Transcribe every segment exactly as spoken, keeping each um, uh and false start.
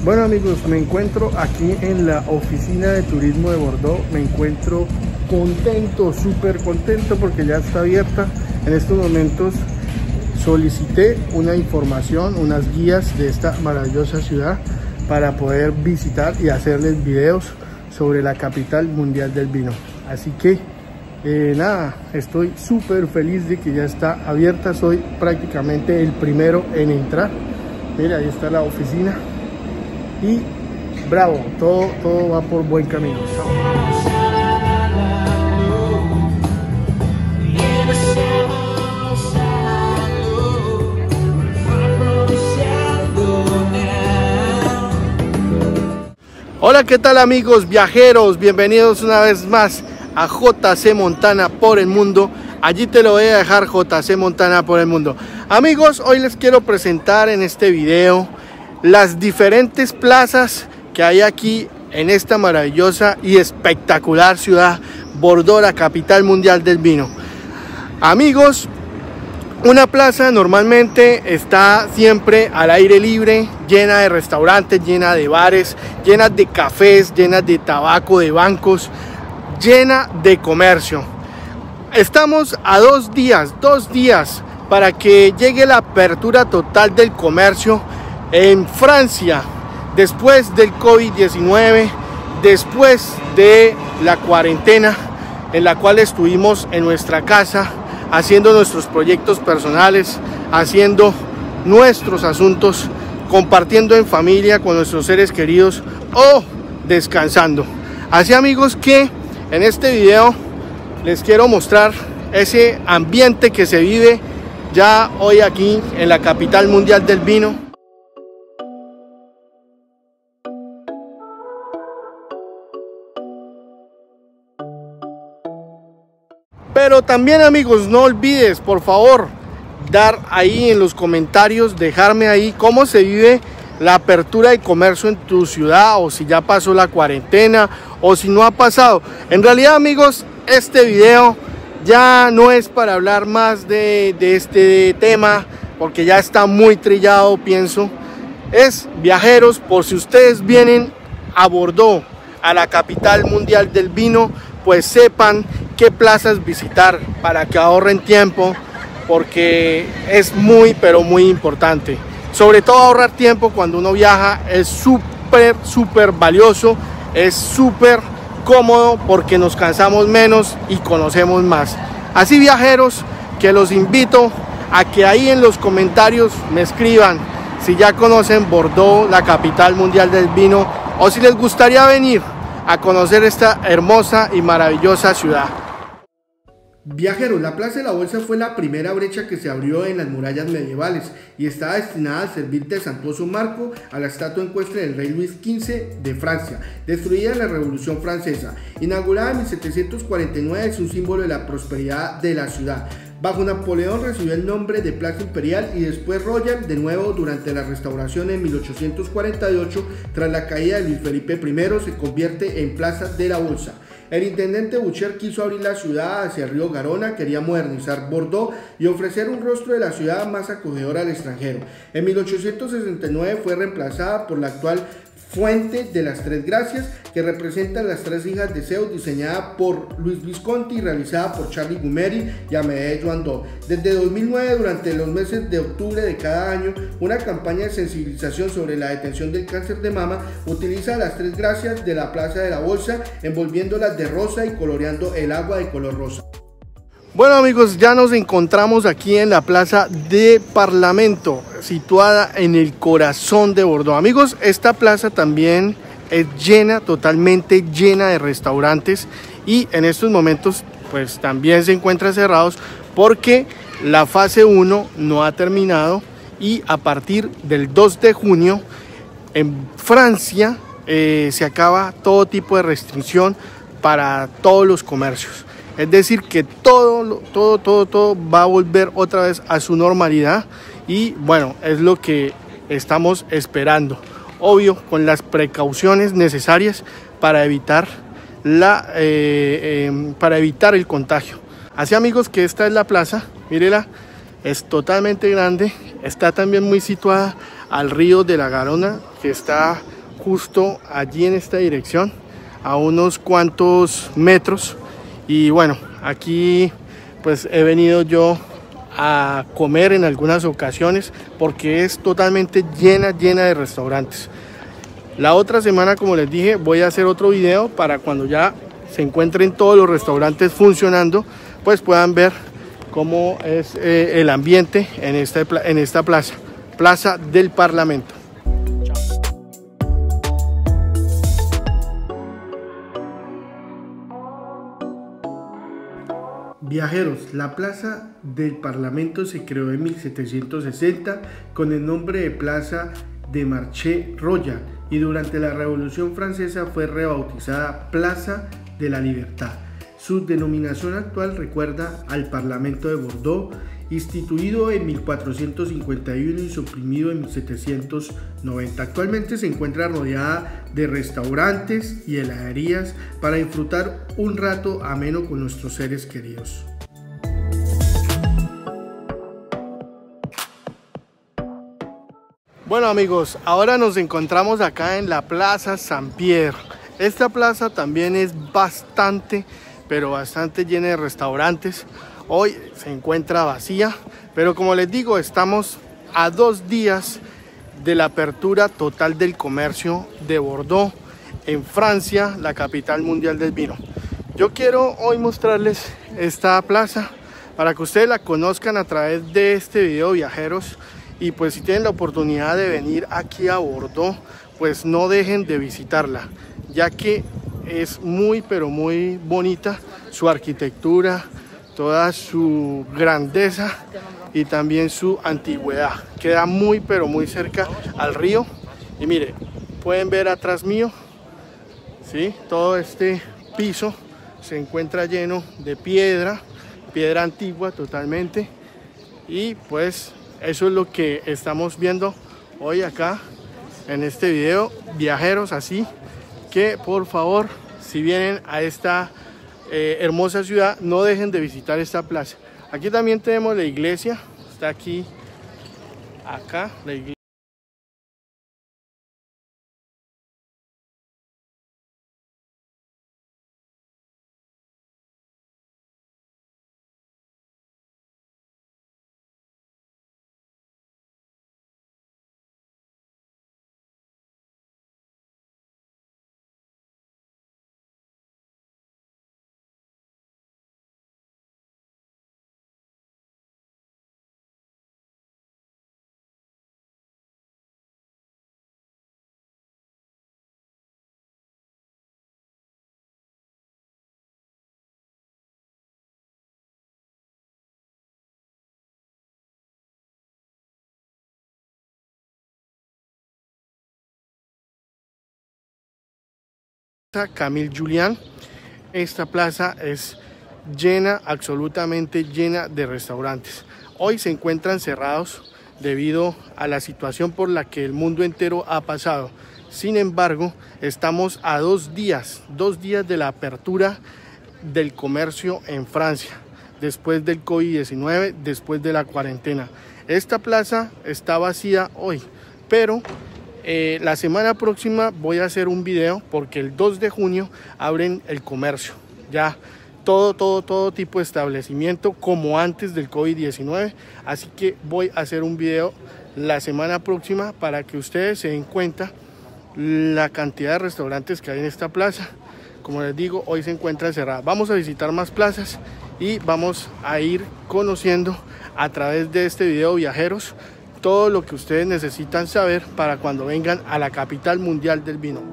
Bueno amigos, me encuentro aquí en la oficina de turismo de Bordeaux. Me encuentro contento, súper contento porque ya está abierta. En estos momentos solicité una información, unas guías de esta maravillosa ciudad para poder visitar y hacerles videos sobre la capital mundial del vino. Así que eh, nada, estoy súper feliz de que ya está abierta. Soy prácticamente el primero en entrar. Mira, ahí está la oficina. Y bravo, todo, todo va por buen camino. Hola, ¿qué tal amigos viajeros? Bienvenidos una vez más a J C Montana por el mundo. Allí te lo voy a dejar, J C Montana por el mundo. Amigos, hoy les quiero presentar en este video las diferentes plazas que hay aquí en esta maravillosa y espectacular ciudad, Bordeaux, la capital mundial del vino. Amigos, una plaza normalmente está siempre al aire libre, llena de restaurantes, llena de bares, llena de cafés, llena de tabaco, de bancos, llena de comercio. Estamos a dos días, dos días para que llegue la apertura total del comercio en Francia, después del COVID diecinueve, después de la cuarentena en la cual estuvimos en nuestra casa haciendo nuestros proyectos personales, haciendo nuestros asuntos, compartiendo en familia con nuestros seres queridos o descansando. Así amigos que en este video les quiero mostrar ese ambiente que se vive ya hoy aquí en la capital mundial del vino. Pero también amigos, no olvides por favor dar ahí en los comentarios, dejarme ahí cómo se vive la apertura de comercio en tu ciudad, o si ya pasó la cuarentena o si no ha pasado. En realidad amigos, este video ya no es para hablar más de, de este tema porque ya está muy trillado, pienso. Es viajeros, por si ustedes vienen a Bordeaux, a la capital mundial del vino, pues sepan qué plazas visitar para que ahorren tiempo, porque es muy pero muy importante. Sobre todo ahorrar tiempo cuando uno viaja es súper súper valioso, es súper cómodo porque nos cansamos menos y conocemos más. Así viajeros, que los invito a que ahí en los comentarios me escriban si ya conocen Bordeaux, la capital mundial del vino, o si les gustaría venir a conocer esta hermosa y maravillosa ciudad. Viajeros, la Plaza de la Bolsa fue la primera brecha que se abrió en las murallas medievales y estaba destinada a servir de santuoso marco a la estatua ecuestre del rey Luis quince de Francia, destruida en la Revolución Francesa. Inaugurada en mil setecientos cuarenta y nueve, es un símbolo de la prosperidad de la ciudad. Bajo Napoleón recibió el nombre de Plaza Imperial y después Royal, de nuevo durante la restauración en mil ochocientos cuarenta y ocho, tras la caída de Luis Felipe primero, se convierte en Plaza de la Bolsa. El intendente Boucher quiso abrir la ciudad hacia el río Garona, quería modernizar Bordeaux y ofrecer un rostro de la ciudad más acogedor al extranjero. En mil ochocientos sesenta y nueve fue reemplazada por la actual Fuente de las Tres Gracias, que representa las tres hijas de Zeus, diseñada por Luis Visconti y realizada por Charlie Gumeri y Amédée Joandot. Desde dos mil nueve, durante los meses de octubre de cada año, una campaña de sensibilización sobre la detención del cáncer de mama utiliza las Tres Gracias de la Plaza de la Bolsa, envolviéndolas de rosa y coloreando el agua de color rosa. Bueno amigos, ya nos encontramos aquí en la Plaza de Parlamento, situada en el corazón de Bordeaux. Amigos, esta plaza también es llena, totalmente llena de restaurantes, y en estos momentos pues también se encuentran cerrados porque la fase uno no ha terminado, y a partir del dos de junio en Francia eh, se acaba todo tipo de restricción para todos los comercios. Es decir, que todo, todo, todo, todo va a volver otra vez a su normalidad, y bueno, es lo que estamos esperando. Obvio, con las precauciones necesarias para evitar, la, eh, eh, para evitar el contagio. Así amigos, que esta es la plaza, mírela, es totalmente grande, está también muy situada al río de la Garona, que está justo allí en esta dirección, a unos cuantos metros. Y bueno, aquí pues he venido yo a comer en algunas ocasiones porque es totalmente llena, llena de restaurantes. La otra semana, como les dije, voy a hacer otro video para cuando ya se encuentren todos los restaurantes funcionando, pues puedan ver cómo es eh, el ambiente en esta, en esta plaza, Plaza del Parlamento. Viajeros, la Plaza del Parlamento se creó en mil setecientos sesenta con el nombre de Plaza de Marché Royal y durante la Revolución Francesa fue rebautizada Plaza de la Libertad. Su denominación actual recuerda al Parlamento de Bordeaux, instituido en mil cuatrocientos cincuenta y uno y suprimido en mil setecientos noventa. Actualmente se encuentra rodeada de restaurantes y heladerías para disfrutar un rato ameno con nuestros seres queridos. Bueno amigos, ahora nos encontramos acá en la Plaza Saint-Pierre. Esta plaza también es bastante, pero bastante llena de restaurantes. Hoy se encuentra vacía, pero como les digo, estamos a dos días de la apertura total del comercio de Bordeaux, en Francia, la capital mundial del vino. Yo quiero hoy mostrarles esta plaza para que ustedes la conozcan a través de este video, viajeros. Y pues si tienen la oportunidad de venir aquí a Bordeaux, pues no dejen de visitarla, ya que es muy pero muy bonita su arquitectura, toda su grandeza y también su antigüedad. Queda muy pero muy cerca al río y mire, pueden ver atrás mío, ¿sí? Todo este piso se encuentra lleno de piedra, piedra antigua totalmente, y pues eso es lo que estamos viendo hoy acá en este video, viajeros. Así que por favor, si vienen a esta eh, hermosa ciudad, no dejen de visitar esta plaza. Aquí también tenemos la iglesia, está aquí, acá la iglesia. Camille Julien. Esta plaza es llena, absolutamente llena de restaurantes. Hoy se encuentran cerrados debido a la situación por la que el mundo entero ha pasado. Sin embargo, estamos a dos días, dos días de la apertura del comercio en Francia, después del COVID diecinueve, después de la cuarentena. Esta plaza está vacía hoy, pero Eh, la semana próxima voy a hacer un video porque el dos de junio abren el comercio. Ya todo, todo, todo tipo de establecimiento como antes del COVID diecinueve. Así que voy a hacer un video la semana próxima para que ustedes se den cuenta la cantidad de restaurantes que hay en esta plaza. Como les digo, hoy se encuentra cerrada. Vamos a visitar más plazas y vamos a ir conociendo a través de este video, viajeros, todo lo que ustedes necesitan saber para cuando vengan a la capital mundial del vino.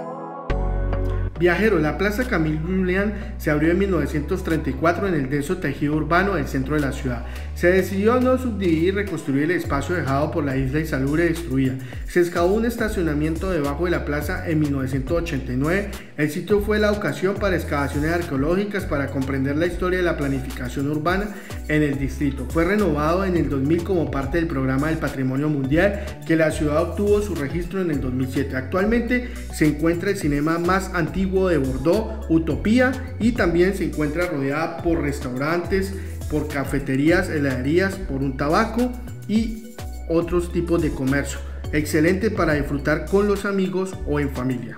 Viajeros, la Plaza Camille Julien se abrió en mil novecientos treinta y cuatro en el denso tejido urbano del centro de la ciudad. Se decidió no subdividir y reconstruir el espacio dejado por la isla insalubre destruida. Se excavó un estacionamiento debajo de la plaza en mil novecientos ochenta y nueve. El sitio fue la ocasión para excavaciones arqueológicas para comprender la historia de la planificación urbana en el distrito. Fue renovado en el dos mil como parte del programa del Patrimonio Mundial, que la ciudad obtuvo su registro en el dos mil siete. Actualmente se encuentra el cinema más antiguo de Bordeaux, Utopía, y también se encuentra rodeada por restaurantes, por cafeterías, heladerías, por un tabaco y otros tipos de comercio. excelente para disfrutar con los amigos o en familia.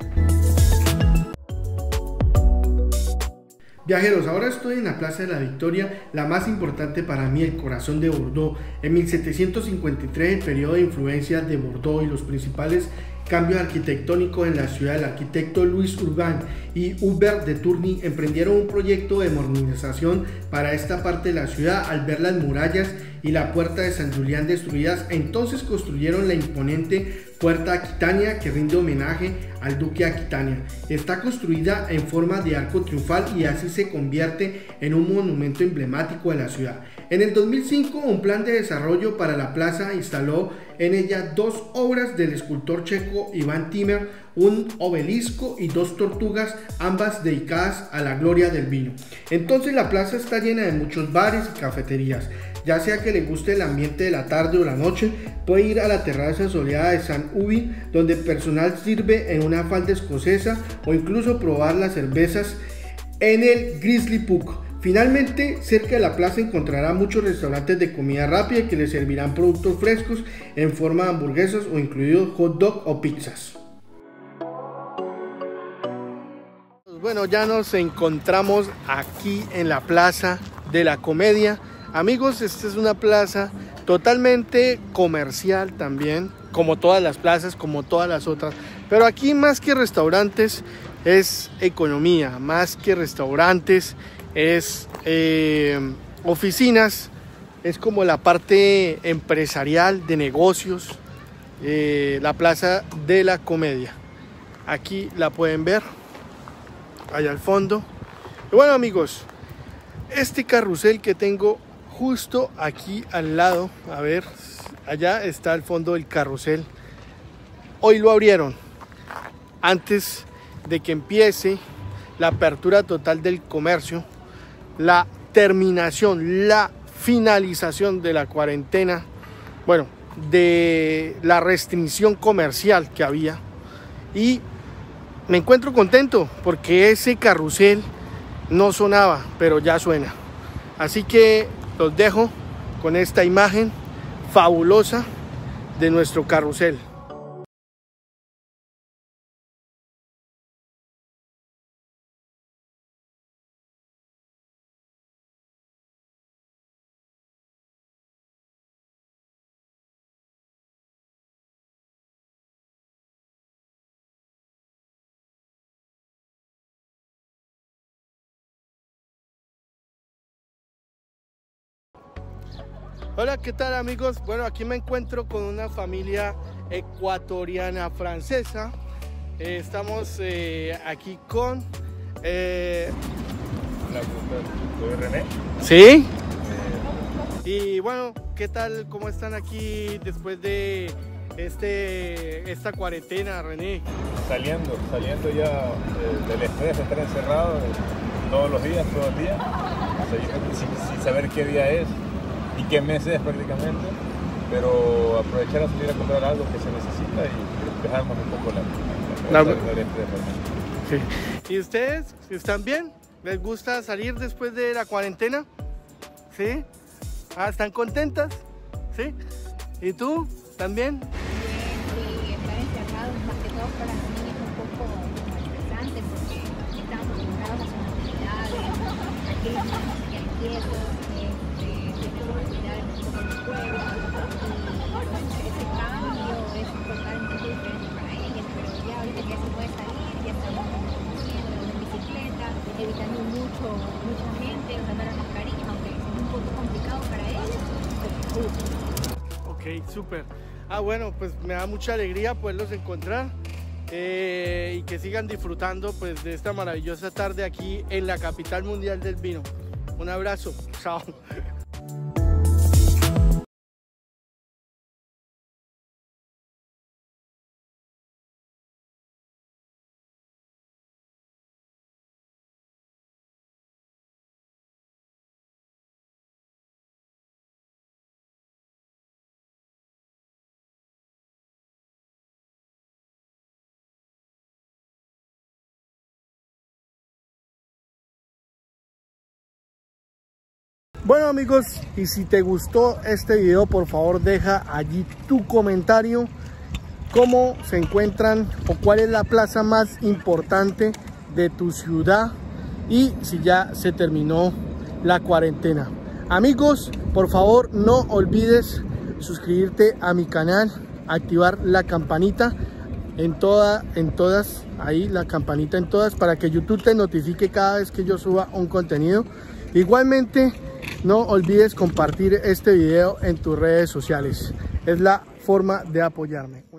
Viajeros, ahora estoy en la Plaza de la Victoria, la más importante para mí, el corazón de Bordeaux. En mil setecientos cincuenta y tres, el periodo de influencia de Bordeaux y los principales cambios arquitectónicos en la ciudad, el arquitecto Louis Urbain y Hubert de Tourny emprendieron un proyecto de modernización para esta parte de la ciudad. Al ver las murallas y la puerta de San Julián destruidas, entonces construyeron la imponente Puerta Aquitania, que rinde homenaje al duque Aquitania. Está construida en forma de arco triunfal y así se convierte en un monumento emblemático de la ciudad. En el dos mil cinco, un plan de desarrollo para la plaza instaló en ella dos obras del escultor checo Iván Timmer, un obelisco y dos tortugas, ambas dedicadas a la gloria del vino. Entonces la plaza está llena de muchos bares y cafeterías. Ya sea que le guste el ambiente de la tarde o la noche, puede ir a la terraza soleada de San Ubi, donde el personal sirve en una falda escocesa, o incluso probar las cervezas en el Grizzly Pub. Finalmente, cerca de la plaza encontrará muchos restaurantes de comida rápida que le servirán productos frescos en forma de hamburguesas o incluidos hot dog o pizzas. Bueno, ya nos encontramos aquí en la Plaza de la Comedia. Amigos, esta es una plaza totalmente comercial también, como todas las plazas, como todas las otras. Pero aquí más que restaurantes es economía, más que restaurantes es eh, oficinas, es como la parte empresarial de negocios, eh, la Plaza de la Comedia. Aquí la pueden ver, allá al fondo. Y bueno amigos, este carrusel que tengo justo aquí al lado, a ver, allá está al fondo del carrusel. Hoy lo abrieron antes de que empiece la apertura total del comercio, la terminación, la finalización de la cuarentena, bueno, de la restricción comercial que había. Y me encuentro contento porque ese carrusel no sonaba, pero ya suena. Así que los dejo con esta imagen fabulosa de nuestro carrusel. Hola, ¿qué tal amigos? Bueno, aquí me encuentro con una familia ecuatoriana francesa. Eh, estamos eh, aquí con... Eh... Hola, soy René. ¿Sí? Eh... Y bueno, ¿qué tal? ¿Cómo están aquí después de este, esta cuarentena, René? Saliendo, saliendo ya eh, del estrés de estar encerrado eh, todos los días, todo el día, sin, sin saber qué día es y qué mes es prácticamente, pero aprovechar a salir a comprar algo que se necesita y dejarnos un poco la, la, la, la, la sí. ¿Y ustedes están bien? ¿Les gusta salir después de la cuarentena? ¿Sí? Ah, ¿están contentas? ¿Sí? ¿Y tú? ¿También? Sí, estar encerrados más que todo para mí es un poco estresante porque estamos acostumbrados a sus actividades, aquí los niños se quedan quietos, tenemos actividades un poco de juego y ese cambio es totalmente diferente para ellas, pero ya ahorita que se puede salir, ya estamos haciendo en bicicleta, evitando mucho, mucha gente, usando las mascarillas, aunque es un poco complicado para ellos, pero Ok, súper. Ah, bueno, pues me da mucha alegría poderlos encontrar eh, y que sigan disfrutando pues de esta maravillosa tarde aquí en la capital mundial del vino. Un abrazo, chao. Bueno amigos, y si te gustó este video, por favor deja allí tu comentario cómo se encuentran o cuál es la plaza más importante de tu ciudad y si ya se terminó la cuarentena. Amigos, por favor no olvides suscribirte a mi canal, activar la campanita en toda, en todas, ahí la campanita en todas, para que YouTube te notifique cada vez que yo suba un contenido. Igualmente no olvides compartir este video en tus redes sociales, es la forma de apoyarme.